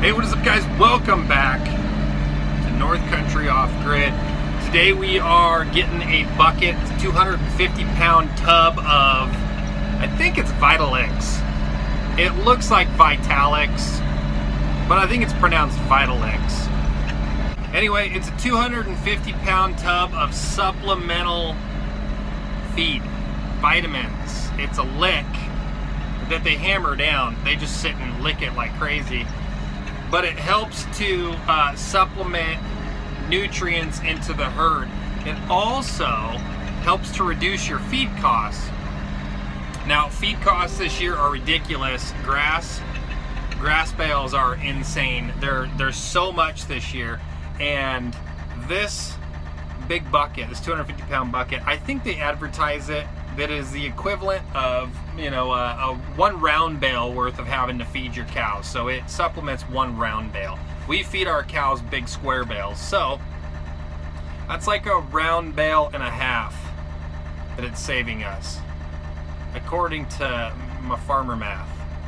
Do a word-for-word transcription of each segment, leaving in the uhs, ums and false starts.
Hey, what is up, guys? Welcome back to North Country Off-Grid. Today we are getting a bucket, two hundred fifty pound tub of, I think it's vitalix. It looks like vitalix, but I think it's pronounced vitalix. Anyway, it's a two hundred fifty pound tub of supplemental feed, vitamins. It's a lick that they hammer down. They just sit and lick it like crazy. But it helps to uh, supplement nutrients into the herd. It also helps to reduce your feed costs. Now, feed costs this year are ridiculous. Grass, grass bales are insane. There, there's so much this year. And this big bucket, this two hundred fifty pound bucket, I think they advertise it that is the equivalent of, you know, a, a one round bale worth of having to feed your cows. So it supplements one round bale. We feed our cows big square bales, so that's like a round bale and a half that it's saving us, according to my farmer math.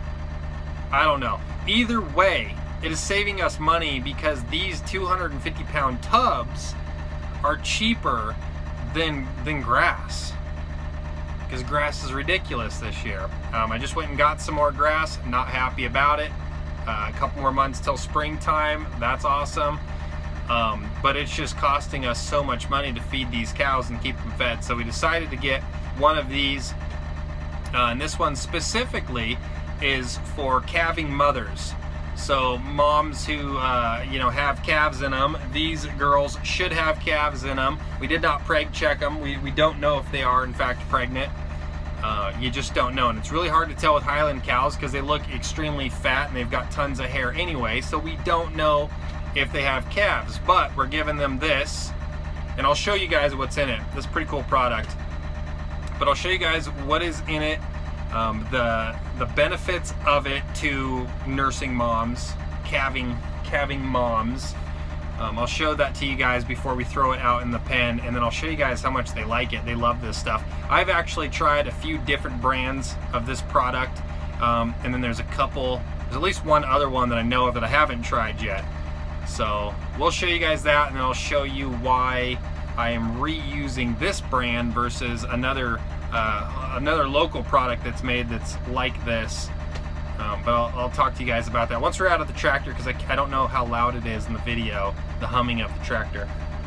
I don't know. Either way, it is saving us money because these two hundred fifty pound tubs are cheaper than than grass. Because grass is ridiculous this year. Um, I just went and got some more grass. Not happy about it. Uh, a couple more months till springtime. That's awesome. Um, but it's just costing us so much money to feed these cows and keep them fed. So we decided to get one of these. Uh, and this one specifically is for calving mothers. So moms who uh, you know, have calves in them, these girls should have calves in them. We did not preg check them. We, we don't know if they are in fact pregnant. Uh, you just don't know, and it's really hard to tell with Highland cows because they look extremely fat and they've got tons of hair anyway, so we don't know if they have calves. But we're giving them this, and I'll show you guys what's in it. This is a pretty cool product, but I'll show you guys what is in it. Um, the the benefits of it to nursing moms, calving calving moms. Um, I'll show that to you guys before we throw it out in the pen, and then I'll show you guys how much they like it. They love this stuff. I've actually tried a few different brands of this product, um, and then there's a couple, there's at least one other one that I know of that I haven't tried yet. So we'll show you guys that, and then I'll show you why I am reusing this brand versus another Uh, another local product that's made that's like this. Um, but I'll, I'll talk to you guys about that once we're out of the tractor, because I, I don't know how loud it is in the video, the humming of the tractor.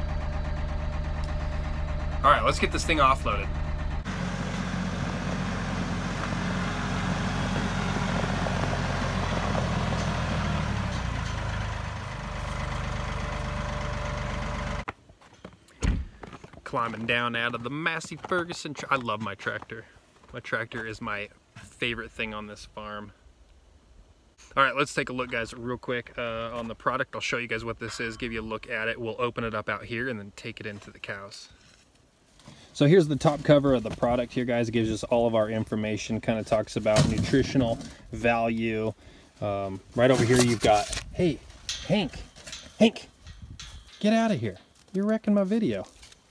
All right, let's get this thing offloaded. Climbing down out of the Massey Ferguson. I love my tractor. My tractor is my favorite thing on this farm. All right, let's take a look, guys, real quick uh, on the product. I'll show you guys what this is, give you a look at it. We'll open it up out here and then take it into the cows. So here's the top cover of the product here, guys. It gives us all of our information, kind of talks about nutritional value. Um, right over here you've got, hey, Hank, Hank, get out of here. You're wrecking my video.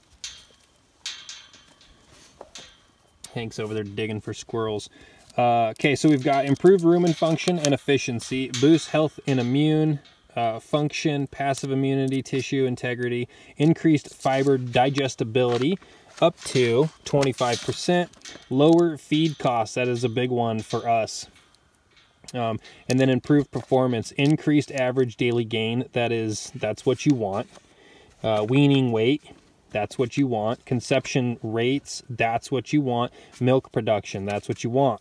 Hank's over there digging for squirrels. Uh, okay, so we've got improved rumen function and efficiency, boost health and immune uh, function, passive immunity, tissue integrity, increased fiber digestibility up to twenty-five percent, lower feed costs, that is a big one for us. Um, and then improved performance, increased average daily gain, that is, that's what you want. Uh, weaning weight, that's what you want. Conception rates, that's what you want. Milk production, that's what you want.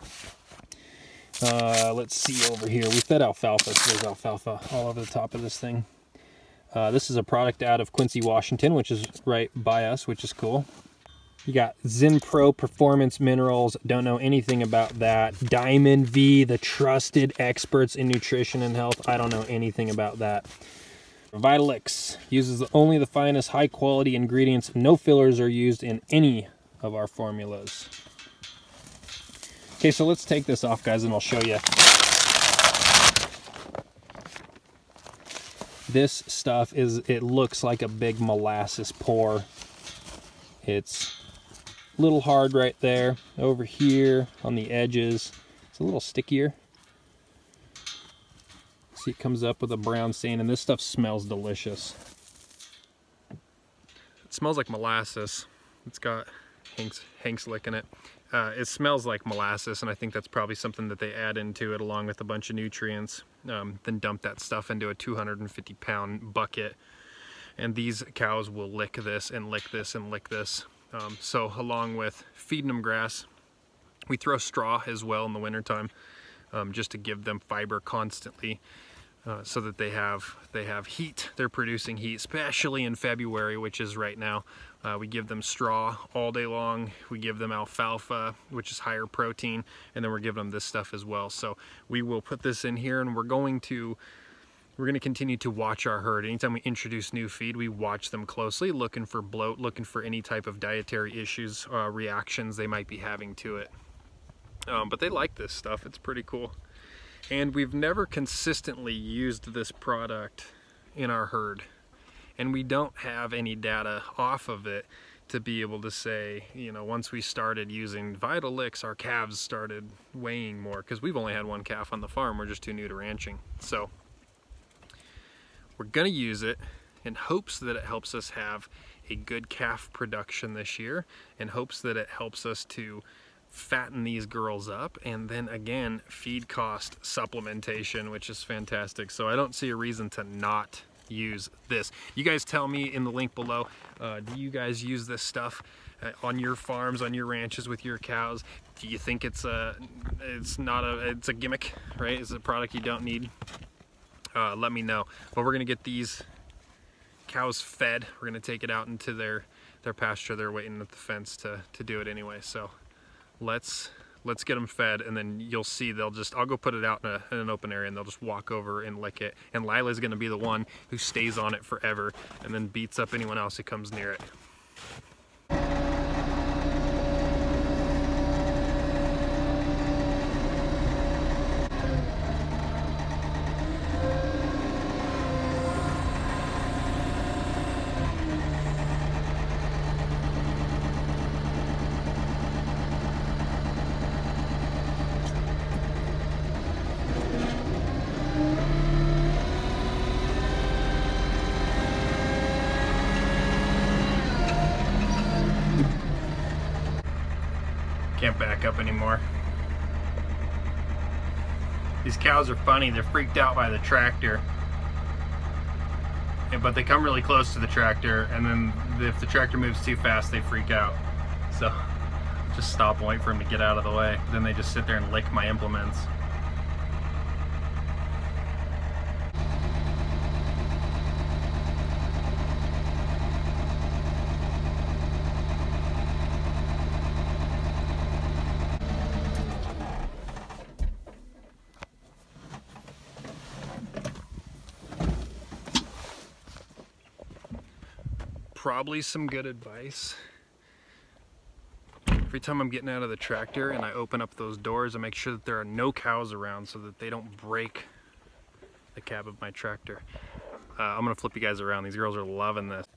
Uh, let's see over here. We fed alfalfa, so there's alfalfa all over the top of this thing. Uh, this is a product out of Quincy, Washington, which is right by us, which is cool. You got Zinpro Performance Minerals, don't know anything about that. Diamond V, the trusted experts in nutrition and health, I don't know anything about that. Vitalix uses the, only the finest high quality ingredients. No fillers are used in any of our formulas. Okay, so let's take this off, guys, and I'll show you. This stuff is, it looks like a big molasses pour. It's a little hard right there. Over here on the edges, it's a little stickier. See, it comes up with a brown stain, and this stuff smells delicious. It smells like molasses. It's got Hank's, Hank's licking it. Uh, it smells like molasses, and I think that's probably something that they add into it along with a bunch of nutrients. Um, then dump that stuff into a two hundred fifty pound bucket, and these cows will lick this and lick this and lick this. Um, so along with feeding them grass, we throw straw as well in the wintertime, um, just to give them fiber constantly. Uh, so that they have they have heat. They're producing heat, especially in February, which is right now. Uh, we give them straw all day long. We give them alfalfa, which is higher protein, and then we're giving them this stuff as well. So we will put this in here, and we're going to we're going to continue to watch our herd. Anytime we introduce new feed, we watch them closely, looking for bloat, looking for any type of dietary issues, uh, reactions they might be having to it. Um, but they like this stuff. It's pretty cool. And we've never consistently used this product in our herd, and we don't have any data off of it to be able to say, you know, once we started using vitalix, our calves started weighing more, because we've only had one calf on the farm. We're just too new to ranching. So we're gonna use it in hopes that it helps us have a good calf production this year, in hopes that it helps us to fatten these girls up, and then again feed cost supplementation, which is fantastic. So I don't see a reason to not use this. You guys tell me in the link below, uh, do you guys use this stuff uh, on your farms, on your ranches with your cows? Do you think it's a it's not a it's a gimmick, right? It's a product you don't need? Uh, let me know. But we're gonna get these cows fed. We're gonna take it out into their their pasture. They're waiting at the fence to to do it anyway. So let's let's get them fed, and then you'll see they'll just, I'll go put it out in, a, in an open area, and they'll just walk over and lick it. And Lila's gonna be the one who stays on it forever and then beats up anyone else who comes near it. Can't back up anymore. These cows are funny. They're freaked out by the tractor, but they come really close to the tractor, and then if the tractor moves too fast, they freak out. So just stop and wait for them to get out of the way. Then they just sit there and lick my implements. Probably some good advice. Every time I'm getting out of the tractor and I open up those doors, I make sure that there are no cows around so that they don't break the cab of my tractor. Uh, I'm gonna flip you guys around. These girls are loving this.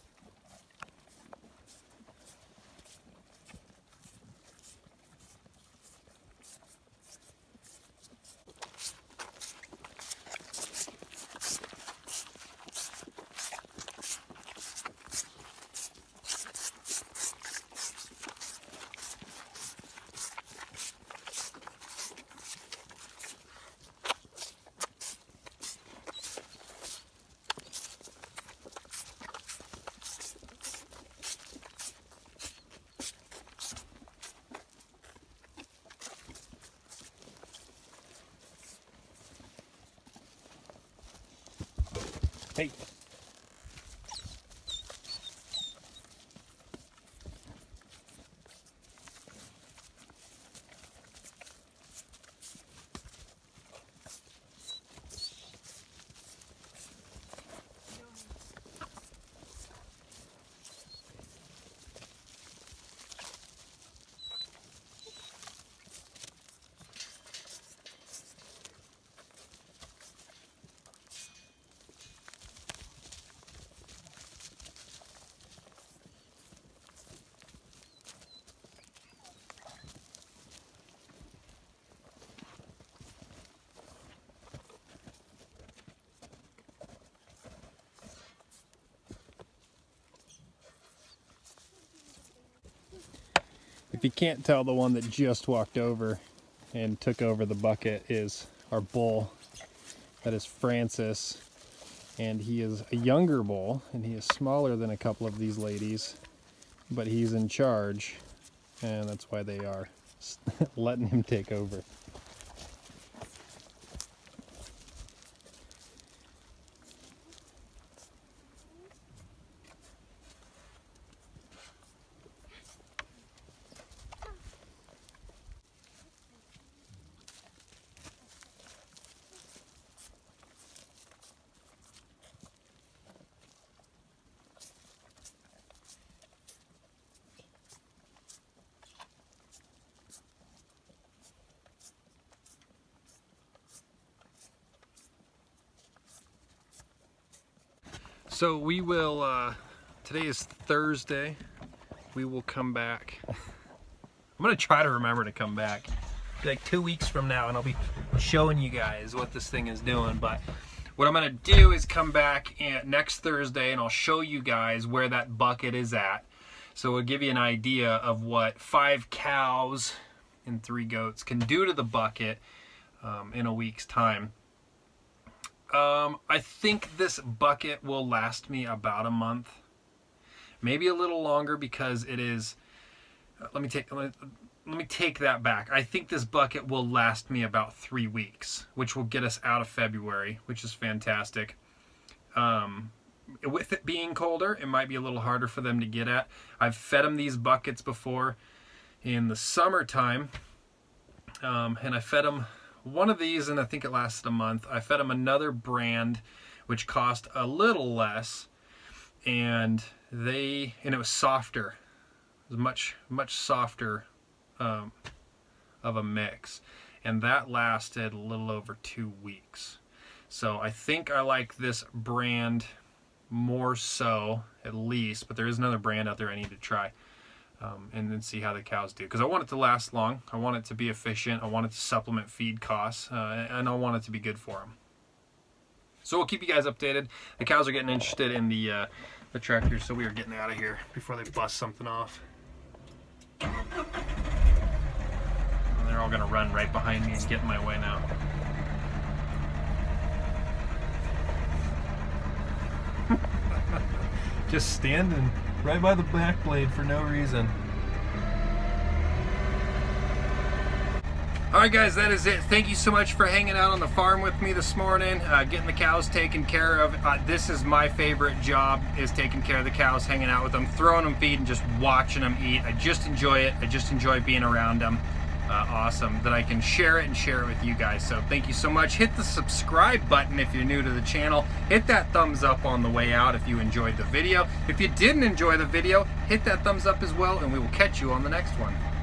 Hey. If you can't tell, the one that just walked over and took over the bucket is our bull. That is Francis, and he is a younger bull, and he is smaller than a couple of these ladies, but he's in charge, and that's why they are letting him take over. So we will, uh, today is Thursday, we will come back. I'm gonna try to remember to come back like two weeks from now, and I'll be showing you guys what this thing is doing. But what I'm gonna do is come back and next Thursday, and I'll show you guys where that bucket is at. So we'll give you an idea of what five cows and three goats can do to the bucket um, in a week's time. Um, I think this bucket will last me about a month, maybe a little longer, because it is, uh, let me take, let, let me take that back. I think this bucket will last me about three weeks, which will get us out of February, which is fantastic. Um, with it being colder, it might be a little harder for them to get at. I've fed them these buckets before in the summertime, um, and I fed them one of these, and I think it lasted a month. I fed them another brand, which cost a little less, and they and it was softer. It was much much softer um, of a mix, and that lasted a little over two weeks. So I think I like this brand more so, at least. But there is another brand out there I need to try. Um, and then see how the cows do, because I want it to last long. I want it to be efficient. I want it to supplement feed costs, uh, and I want it to be good for them. So we'll keep you guys updated. The cows are getting interested in the uh, the tractor, so we are getting out of here before they bust something off. And they're all gonna run right behind me and get in my way now. Just standing right by the back blade for no reason. Alright guys, that is it. Thank you so much for hanging out on the farm with me this morning, uh, getting the cows taken care of. Uh, this is my favorite job, is taking care of the cows, hanging out with them, throwing them feed, and just watching them eat. I just enjoy it. I just enjoy being around them. Uh, awesome that I can share it and share it with you guys. So thank you so much. Hit the subscribe button if you're new to the channel. Hit that thumbs up on the way out if you enjoyed the video. If you didn't enjoy the video, hit that thumbs up as well, and we will catch you on the next one.